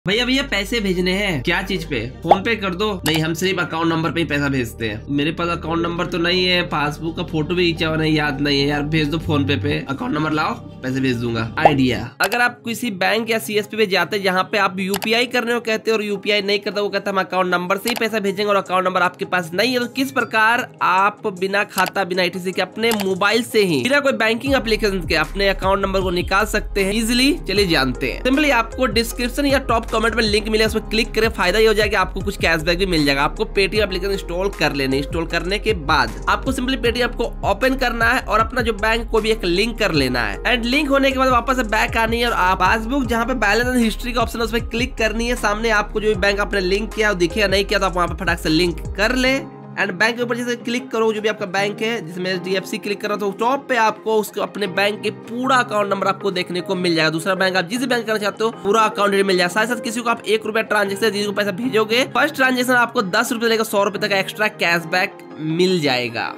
भैया भैया पैसे भेजने हैं। क्या चीज पे? फोन पे कर दो। नहीं, हम सिर्फ अकाउंट नंबर पे ही पैसा भेजते हैं। मेरे पास अकाउंट नंबर तो नहीं है, पासबुक का फोटो भी खींचा हुआ नहीं, याद नहीं है यार। भेज दो फोन पे अकाउंट नंबर लाओ, पैसे भेज दूंगा। आइडिया, अगर आप किसी बैंक या सीएसपी पे जाते हैं जहाँ पे आप यूपीआई करने को कहते हैं और यूपीआई नहीं करता, वो कहता है हम अकाउंट नंबर से ही पैसा भेजेंगे और अकाउंट नंबर आपके पास नहीं है, तो किस प्रकार आप बिना खाता बिना ईटीसी के अपने मोबाइल से ही बिना कोई बैंकिंग एप्लीकेशन के अपने अकाउंट नंबर को निकाल सकते हैं इजिली? चलिए जानते हैं। सिंपली आपको डिस्क्रिप्शन या टॉप कमेंट में लिंक मिलेगा, उस पर क्लिक करें। फायदा ये हो जाएगा आपको कुछ कैशबैक भी मिल जाएगा। आपको पेटीएम एप्लीकेशन इंस्टॉल कर लेने। इंस्टॉल करने के बाद आपको सिंपली पेटीएम को ओपन करना है और अपना जो बैंक को भी एक लिंक कर लेना है। एंड लिंक होने के बाद वापस से बैक आनी है और आप पासबुक जहाँ पे बैलेंस एंड हिस्ट्री का ऑप्शन है उस पर क्लिक करनी है। सामने आपको जो भी बैंक आपने लिंक किया दिखेगा, नहीं किया तो आप वहाँ पे फटाक से लिंक कर ले। एंड बैंक के ऊपर जैसे क्लिक करो, जो भी आपका बैंक है, जिसमें एचडीएफसी क्लिक करो तो टॉप पे आपको उसके अपने बैंक के पूरा अकाउंट नंबर आपको देखने को मिल जाएगा। दूसरा बैंक आप जिस बैंक करना चाहते हो पूरा अकाउंट मिल जाएगा। साथ साथ किसी को आप 1 रुपया ट्रांजेक्शन जिसको पैसा भेजोगे, फर्स्ट ट्रांजेक्शन आपको 10 रुपए लगेगा, 100 रुपए तक एक्स्ट्रा कैशबैक मिल जाएगा।